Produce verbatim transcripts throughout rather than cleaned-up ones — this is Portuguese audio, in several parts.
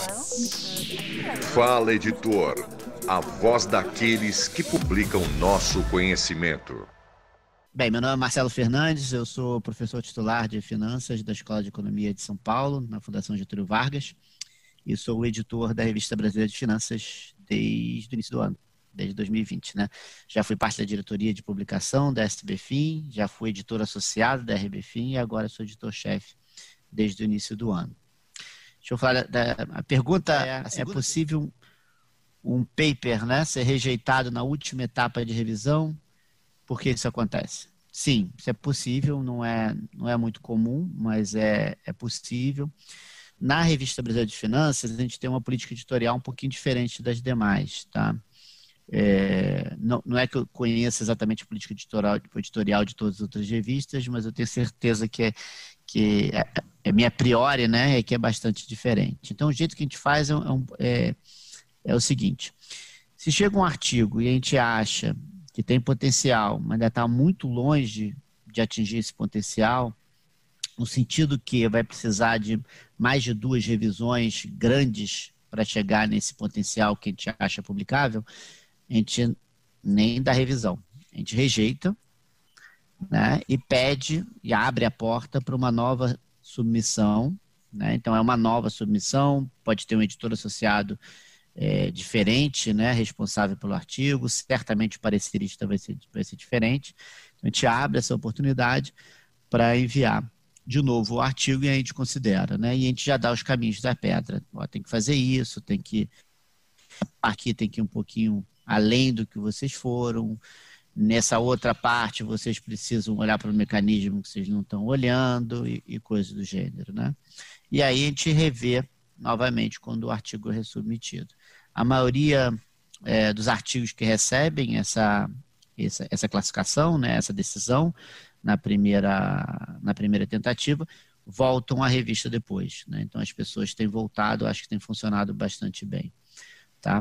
Fala, editor, a voz daqueles que publicam nosso conhecimento. Bem, meu nome é Marcelo Fernandes, eu sou professor titular de Finanças da Escola de Economia de São Paulo, na Fundação Getúlio Vargas, e sou o editor da Revista Brasileira de Finanças desde o início do ano, desde dois mil e vinte, né? Já fui parte da diretoria de publicação da S B F I M, já fui editor associado da R B F I M e agora sou editor-chefe desde o início do ano. Deixa eu falar, da, a pergunta é, é possível um paper, né, ser rejeitado na última etapa de revisão? Por que isso acontece? Sim, isso é possível, não é, não é muito comum, mas é, é possível. Na Revista Brasileira de Finanças, a gente tem uma política editorial um pouquinho diferente das demais, tá? É, não, não é que eu conheça exatamente a política editorial, editorial de todas as outras revistas, mas eu tenho certeza que é, que é, é minha priori, né, é que é bastante diferente. Então, o jeito que a gente faz é, é, é o seguinte: se chega um artigo e a gente acha que tem potencial, mas ainda está muito longe de atingir esse potencial, no sentido que vai precisar de mais de duas revisões grandes para chegar nesse potencial que a gente acha publicável, a gente nem dá revisão. A gente rejeita, né, e pede e abre a porta para uma nova submissão, né? Então, é uma nova submissão, pode ter um editor associado É, diferente, né, responsável pelo artigo, certamente o parecerista vai ser, vai ser diferente. Então, a gente abre essa oportunidade para enviar de novo o artigo e a gente considera, né, e a gente já dá os caminhos da pedra. Ó, tem que fazer isso, tem que aqui tem que ir um pouquinho além do que vocês foram, nessa outra parte vocês precisam olhar para o mecanismo que vocês não estão olhando e, e coisas do gênero, né? E aí a gente revê novamente quando o artigo é resubmetido. A maioria é, dos artigos que recebem essa, essa, essa classificação, né, essa decisão na primeira, na primeira tentativa, voltam à revista depois, né? Então as pessoas têm voltado, acho que tem funcionado bastante bem, tá?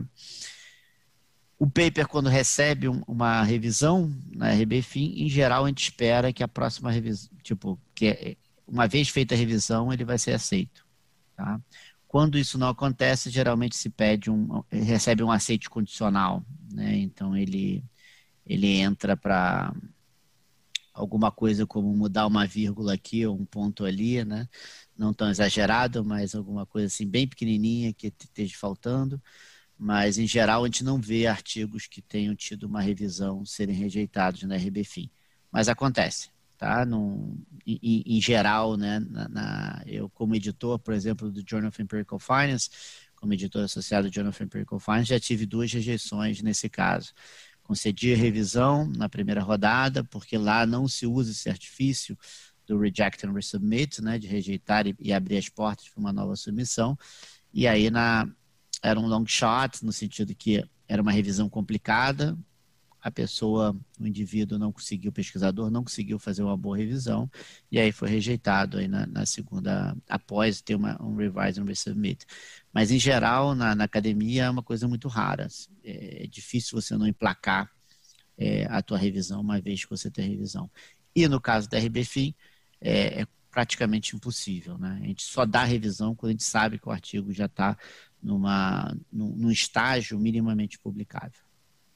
O paper, quando recebe um, uma revisão na R B F I M, em geral a gente espera que a próxima revisão, tipo, que uma vez feita a revisão, ele vai ser aceito, tá? Quando isso não acontece, geralmente se pede um, recebe um aceite condicional, né? Então ele, ele entra para alguma coisa como mudar uma vírgula aqui ou um ponto ali, né? Não tão exagerado, mas alguma coisa assim bem pequenininha que esteja faltando. Mas em geral a gente não vê artigos que tenham tido uma revisão serem rejeitados na R B F I M. Mas acontece. Tá? No, em, em geral, né, na, na, eu como editor, por exemplo, do Journal of Empirical Finance, como editor associado do Journal of Empirical Finance, já tive duas rejeições nesse caso. Concedi a revisão na primeira rodada, porque lá não se usa esse artifício do reject and resubmit, né, de rejeitar e, e abrir as portas para uma nova submissão, e aí na, era um long shot, no sentido que era uma revisão complicada, a pessoa, o indivíduo não conseguiu, o pesquisador não conseguiu fazer uma boa revisão, e aí foi rejeitado aí na, na segunda, após ter uma, um revise and resubmit. Mas, em geral, na, na academia é uma coisa muito rara. É, é difícil você não emplacar é, a tua revisão uma vez que você tem revisão. E no caso da R B F I M, é, é praticamente impossível, né? A gente só dá revisão quando a gente sabe que o artigo já está numa, num, num estágio minimamente publicável.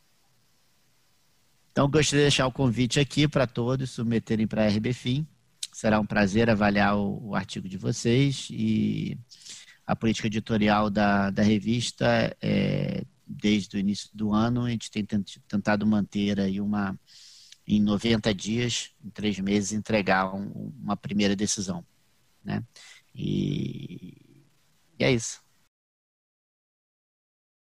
Então, gostaria de deixar o convite aqui para todos submeterem para a R B F I M. Será um prazer avaliar o, o artigo de vocês e a política editorial da, da revista, é, desde o início do ano, a gente tem tentado manter aí uma, em noventa dias, em três meses, entregar um, uma primeira decisão, né? E, e é isso.